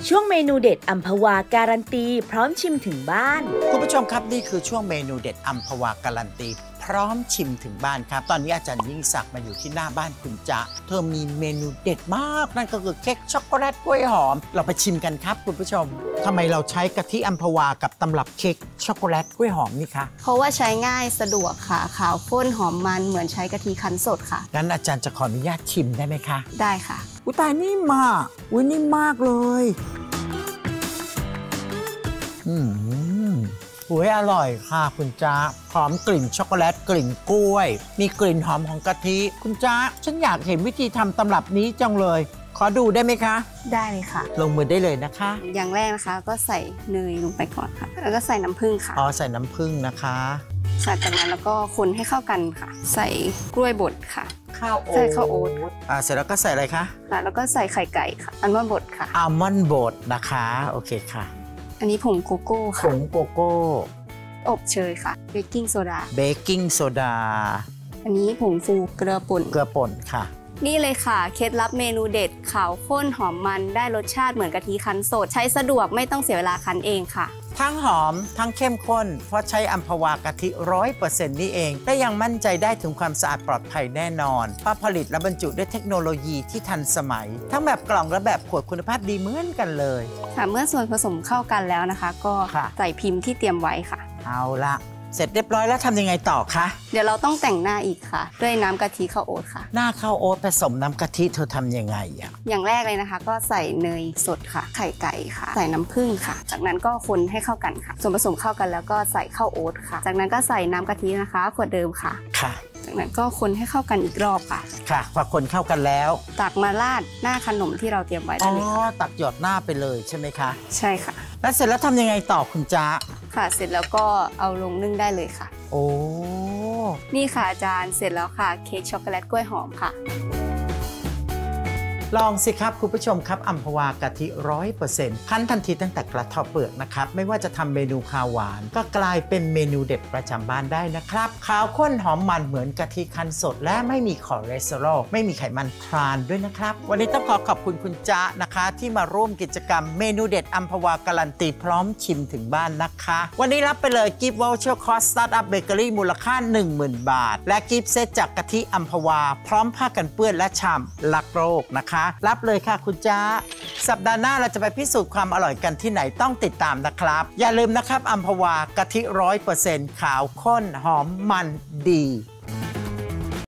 ช่วงเมนูเด็ดอัมพวาการันตีพร้อมชิมถึงบ้านคุณผู้ชมครับนี่คือช่วงเมนูเด็ดอัมพวาการันตีพร้อมชิมถึงบ้านครับตอนนี้อาจารย์ยิ่งศักดิ์มาอยู่ที่หน้าบ้านคุณจ๊ะเธอมีเมนูเด็ดมากนั่นก็คือเค้กช็อกโกแลตกล้วยหอมเราไปชิมกันครับคุณผู้ชมทำไมเราใช้กะทิอัมพวากับตำรับเค้กช็อกโกแลตกล้วยหอมนี่คะเพราะว่าใช้ง่ายสะดวกค่ะขาวข้นหอมมันเหมือนใช้กะทิคั้นสดค่ะงั้นอาจารย์จะขออนุญาตชิมได้ไหมคะได้ค่ะอุ้ยตายนิ่มมากอุ้ยนิ่มมากเลยอุ้ยอร่อยค่ะคุณจ๊ะหอมกลิ่นช็อกโกแลตกลิ่นกล้วยมีกลิ่นหอมของกะทิคุณจ๊ะฉันอยากเห็นวิธีทำตำรับนี้จังเลยขอดูได้ไหมคะได้เลยค่ะลงมือได้เลยนะคะอย่างแรกนะคะก็ใส่เนยลงไปก่อนค่ะแล้วก็ใส่น้ำผึ้งค่ะใส่น้ำผึ้งนะคะจากนั้นแล้วก็คนให้เข้ากันค่ะใส่กล้วยบดค่ะข้าวโอ๊ตเสร็จแล้วก็ใส่อะไรคะแล้วก็ใส่ไข่ไก่ค่ะอัลมอนด์บดค่ะอัลมอนด์บดนะคะโอเคค่ะอันนี้ผงโกโก้ค่ะผงโกโก้อบเชยค่ะเบกกิ้งโซดาอันนี้ผงฟูเกลือป่นค่ะนี่เลยค่ะเคล็ดลับเมนูเด็ดขาวข้นหอมมันได้รสชาติเหมือนกะทิคั้นสดใช้สะดวกไม่ต้องเสียเวลาคั้นเองค่ะทั้งหอมทั้งเข้มข้นเพราะใช้อัมพวากะทิ 100% นี่เองและยังมั่นใจได้ถึงความสะอาดปลอดภัยแน่นอนเพราะผลิตและบรรจุด้วยเทคโนโลยีที่ทันสมัยทั้งแบบกล่องและแบบขวดคุณภาพดีเหมือนกันเลยค่ะเมื่อส่วนผสมเข้ากันแล้วนะคะก็ใส่พิมพ์ที่เตรียมไว้ค่ะเอาละเสร็จเรียบร้อยแล้วทำยังไงต่อคะเดี๋ยวเราต้องแต่งหน้าอีกค่ะด้วยน้ำกะทิข้าวโอ๊ตค่ะหน้าข้าวโอ๊ตผสมน้ำกะทิเธอทำยังไงอย่างแรกเลยนะคะก็ใส่เนยสดค่ะไข่ไก่ค่ะใส่น้ำผึ้งค่ะจากนั้นก็คนให้เข้ากันค่ะส่วนผสมเข้ากันแล้วก็ใส่ข้าวโอ๊ตค่ะจากนั้นก็ใส่น้ำกะทินะคะขวดเดิมค่ะจากนั้นก็คนให้เข้ากันอีกรอบค่ะพอคนเข้ากันแล้วตักมาราดหน้าขนมที่เราเตรียมไว้ได้เลยตักหยดหน้าไปเลยใช่ไหมคะใช่ค่ะแล้วเสร็จแล้วทำยังไงต่อคุณจ๊ะค่ะเสร็จแล้วก็เอาลงนึ่งได้เลยค่ะโอ้นี่ค่ะอาจารย์เสร็จแล้วค่ะเค้กช็อกโกแลตกล้วยหอมค่ะลองสิครับคุณผู้ชมครับอัมพวากะทิ 100% คั้นทันทีตั้งแต่กระเทาะเปลือกนะครับไม่ว่าจะทำเมนูข้าวหวานก็กลายเป็นเมนูเด็ดประจำบ้านได้นะครับขาวข้นหอมมันเหมือนกะทิคั้นสดและไม่มีคอเลสเตอรอลไม่มีไขมันทรานด้วยนะครับวันนี้ต้องขอบคุณคุณจ๊ะนะคะที่มาร่วมกิจกรรมเมนูเด็ดอัมพวาการันตีพร้อมชิมถึงบ้านนะคะวันนี้รับไปเลยกิฟต์วอลเชอร์คอร์สสตาร์ทอัพเบเกอรี่มูลค่า 10,000 บาทและกิฟต์เซตจากกะทิอัมพวาพร้อมผ้ากันเปื้อนและชามรักโลกนะคะรับเลยค่ะคุณจ๊ะสัปดาห์หน้าเราจะไปพิสูจน์ความอร่อยกันที่ไหนต้องติดตามนะครับอย่าลืมนะครับอัมพวากะทิ 100% ขาวข้นหอมมันดี